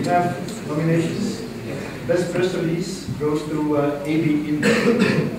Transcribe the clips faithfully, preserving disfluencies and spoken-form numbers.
have nominations. Best press release goes to uh, A B InBev.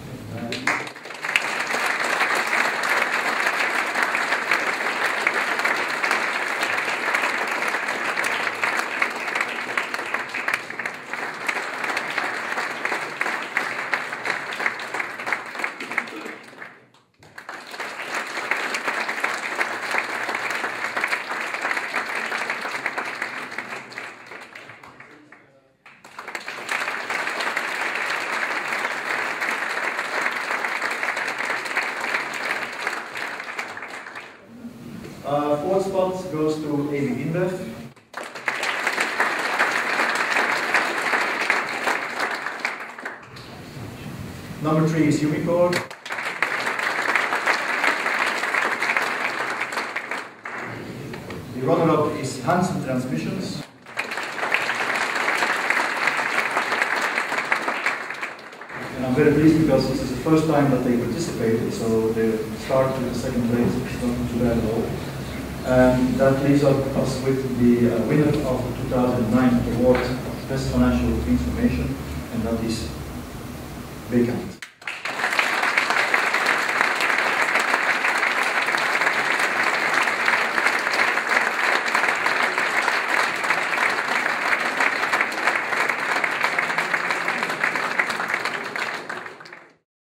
Uh, fourth spot goes to A B InBev. Number three is Umicore. The runner-up is Hansen Transmissions. And I'm very pleased because this is the first time that they participated, so the start with the second place is not too bad at all. And that leaves us with the uh, winner of the two thousand nine award of Best Financial Information, and that is Bekant.